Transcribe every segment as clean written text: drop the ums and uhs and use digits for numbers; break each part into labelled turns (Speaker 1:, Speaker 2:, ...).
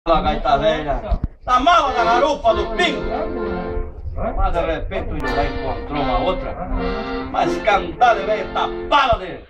Speaker 1: A gaita velha, na mala da garupa do pingo. Mas de repente ele já encontrou uma outra, mas cantada velha tapada dele.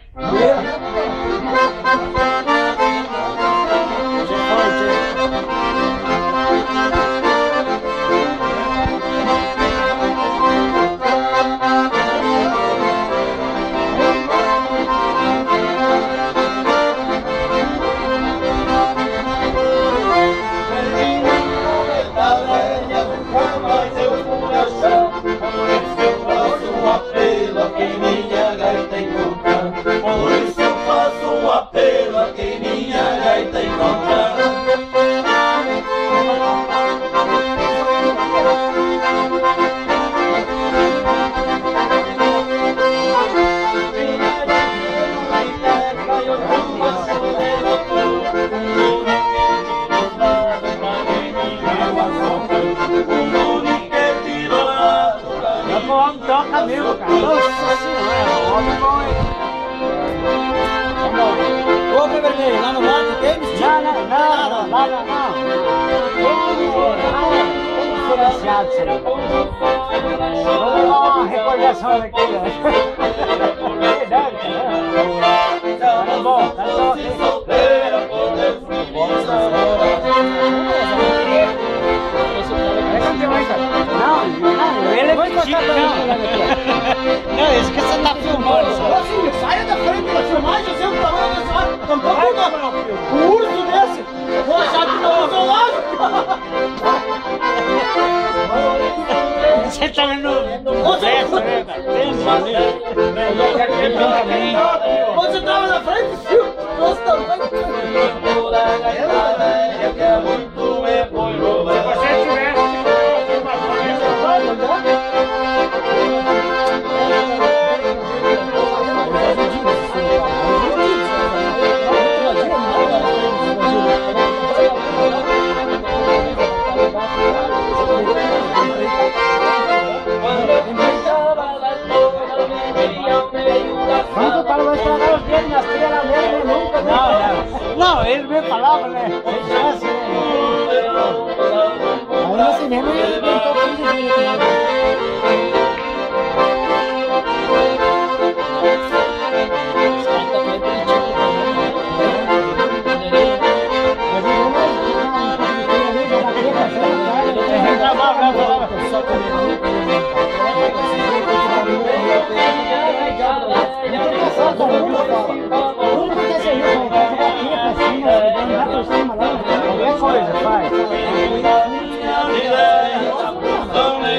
Speaker 2: Toca mesmo, cara. Nossa senhora, homem bom, hein? Ô, Pé Vermelho, lá no mato tem mistura? Não. Tem diferenciado isso aí. Vamos dar uma recordação aqui, ó. Verdade, cara. Tá bom, tá bom. Não, ele é mentira, não, isso que você tá filmando. Ô, filho, saia da frente da filmagem, eu sei o tamanho desse ar. Tampouco um urso desse. Vou achar que tá no zoológico. Você tá no resto, né, cara? Você tava na frente, filho? Nossa, tamanho. Se você tivesse não, ele me falava, né? Aí assim mesmo ele tentou fingir dele. Qualquer coisa, faz.